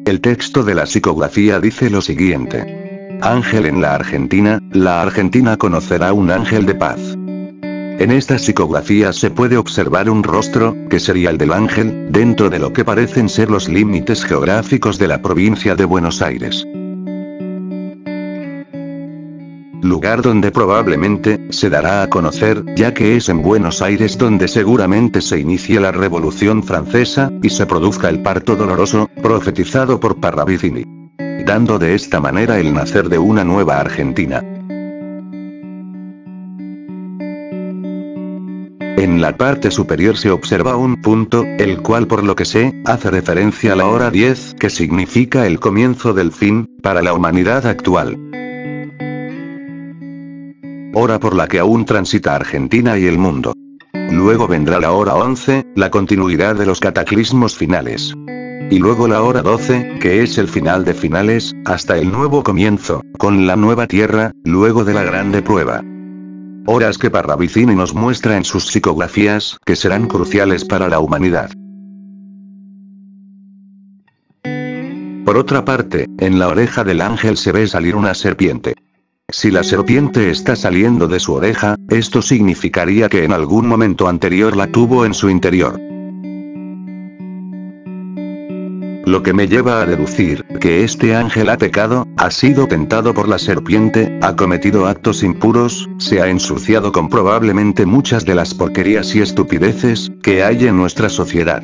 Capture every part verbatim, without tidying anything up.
El texto de la psicografía dice lo siguiente. Ángel en la Argentina, la Argentina conocerá un ángel de paz. En esta psicografía se puede observar un rostro, que sería el del ángel, dentro de lo que parecen ser los límites geográficos de la provincia de Buenos Aires. Lugar donde probablemente se dará a conocer, ya que es en Buenos Aires donde seguramente se inicia la Revolución Francesa, y se produzca el parto doloroso, profetizado por Parravicini. Dando de esta manera el nacer de una nueva Argentina. En la parte superior se observa un punto, el cual por lo que sé, hace referencia a la hora diez, que significa el comienzo del fin, para la humanidad actual. Hora por la que aún transita Argentina y el mundo. Luego vendrá la hora once, la continuidad de los cataclismos finales. Y luego la hora doce, que es el final de finales, hasta el nuevo comienzo, con la nueva tierra, luego de la grande prueba. Horas que Parravicini nos muestra en sus psicografías, que serán cruciales para la humanidad. Por otra parte, en la oreja del ángel se ve salir una serpiente. Si la serpiente está saliendo de su oreja, esto significaría que en algún momento anterior la tuvo en su interior. Lo que me lleva a deducir, que este ángel ha pecado, ha sido tentado por la serpiente, ha cometido actos impuros, se ha ensuciado con probablemente muchas de las porquerías y estupideces, que hay en nuestra sociedad.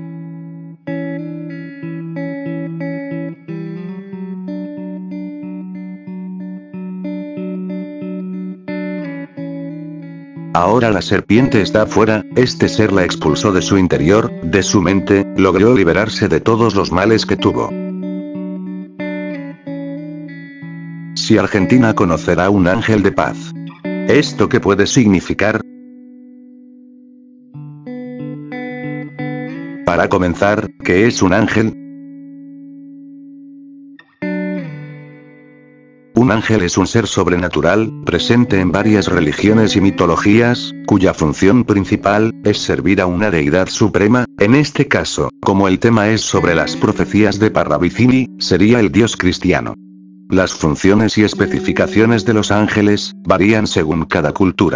Ahora la serpiente está fuera, este ser la expulsó de su interior, de su mente, logró liberarse de todos los males que tuvo. Si Argentina conocerá un ángel de paz. ¿Esto qué puede significar? Para comenzar, ¿qué es un ángel? Un ángel es un ser sobrenatural, presente en varias religiones y mitologías, cuya función principal es servir a una deidad suprema. En este caso, como el tema es sobre las profecías de Parravicini, sería el Dios cristiano. Las funciones y especificaciones de los ángeles varían según cada cultura.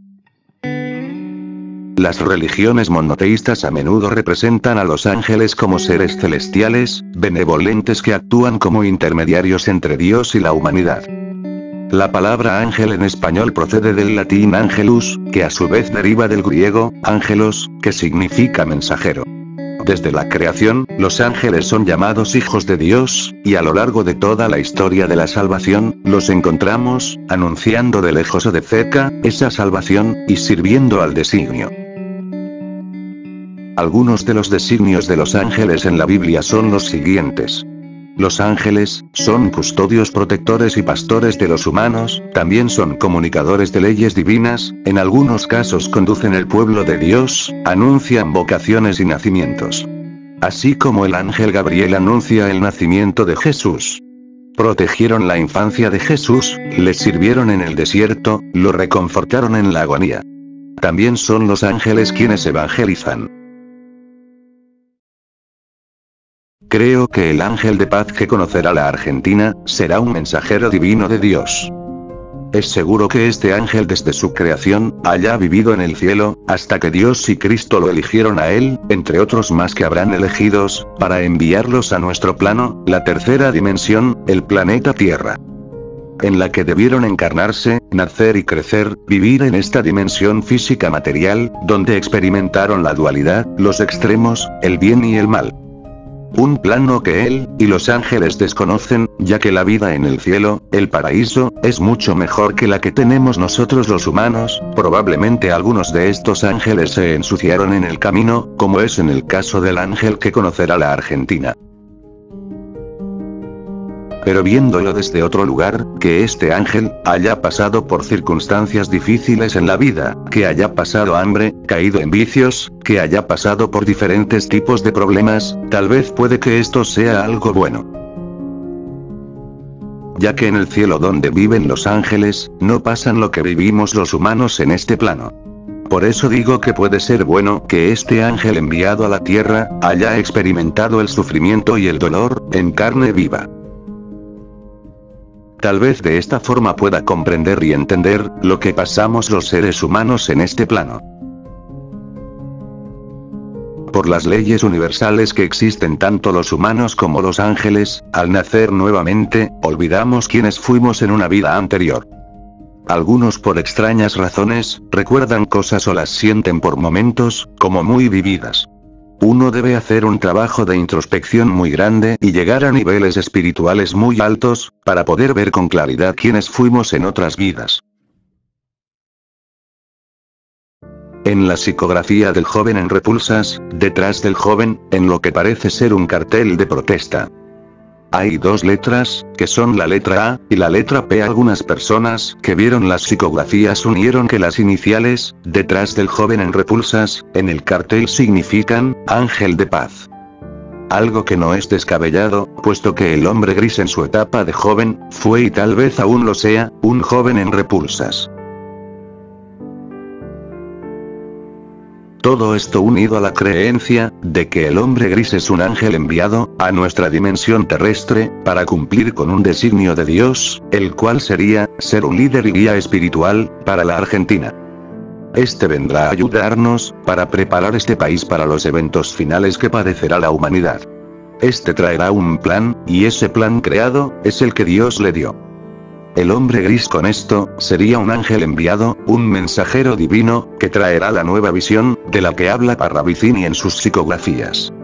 Las religiones monoteístas a menudo representan a los ángeles como seres celestiales, benevolentes que actúan como intermediarios entre Dios y la humanidad. La palabra ángel en español procede del latín angelus, que a su vez deriva del griego, ángelos, que significa mensajero. Desde la creación, los ángeles son llamados hijos de Dios, y a lo largo de toda la historia de la salvación, los encontramos, anunciando de lejos o de cerca, esa salvación, y sirviendo al designio. Algunos de los designios de los ángeles en la Biblia son los siguientes. Los ángeles son custodios protectores y pastores de los humanos, también son comunicadores de leyes divinas, en algunos casos conducen el pueblo de Dios, anuncian vocaciones y nacimientos. Así como el ángel Gabriel anuncia el nacimiento de Jesús. Protegieron la infancia de Jesús, le sirvieron en el desierto, lo reconfortaron en la agonía. También son los ángeles quienes evangelizan. Creo que el ángel de paz que conocerá la Argentina, será un mensajero divino de Dios. Es seguro que este ángel desde su creación, haya vivido en el cielo, hasta que Dios y Cristo lo eligieron a él, entre otros más que habrán elegidos, para enviarlos a nuestro plano, la tercera dimensión, el planeta Tierra. En la que debieron encarnarse, nacer y crecer, vivir en esta dimensión física material, donde experimentaron la dualidad, los extremos, el bien y el mal. Un plano que él, y los ángeles desconocen, ya que la vida en el cielo, el paraíso, es mucho mejor que la que tenemos nosotros los humanos. Probablemente algunos de estos ángeles se ensuciaron en el camino, como es en el caso del ángel que conocerá la Argentina. Pero viéndolo desde otro lugar, que este ángel, haya pasado por circunstancias difíciles en la vida, que haya pasado hambre, caído en vicios, que haya pasado por diferentes tipos de problemas, tal vez puede que esto sea algo bueno. Ya que en el cielo donde viven los ángeles, no pasan lo que vivimos los humanos en este plano. Por eso digo que puede ser bueno que este ángel enviado a la tierra, haya experimentado el sufrimiento y el dolor, en carne viva. Tal vez de esta forma pueda comprender y entender, lo que pasamos los seres humanos en este plano. Por las leyes universales que existen tanto los humanos como los ángeles, al nacer nuevamente, olvidamos quiénes fuimos en una vida anterior. Algunos por extrañas razones, recuerdan cosas o las sienten por momentos, como muy vividas. Uno debe hacer un trabajo de introspección muy grande y llegar a niveles espirituales muy altos, para poder ver con claridad quiénes fuimos en otras vidas. En la psicografía del joven en Repulsas, detrás del joven, en lo que parece ser un cartel de protesta, hay dos letras, que son la letra A y la letra P. Algunas personas que vieron las psicografías unieron que las iniciales, detrás del joven en Repulsas, en el cartel significan, ángel de paz. Algo que no es descabellado, puesto que el hombre gris en su etapa de joven, fue y tal vez aún lo sea, un joven en Repulsas. Todo esto unido a la creencia, de que el hombre gris es un ángel enviado, a nuestra dimensión terrestre, para cumplir con un designio de Dios, el cual sería, ser un líder y guía espiritual, para la Argentina. Este vendrá a ayudarnos, para preparar este país para los eventos finales que padecerá la humanidad. Este traerá un plan, y ese plan creado, es el que Dios le dio. El hombre gris con esto, sería un ángel enviado, un mensajero divino, que traerá la nueva visión, de la que habla Parravicini en sus psicografías.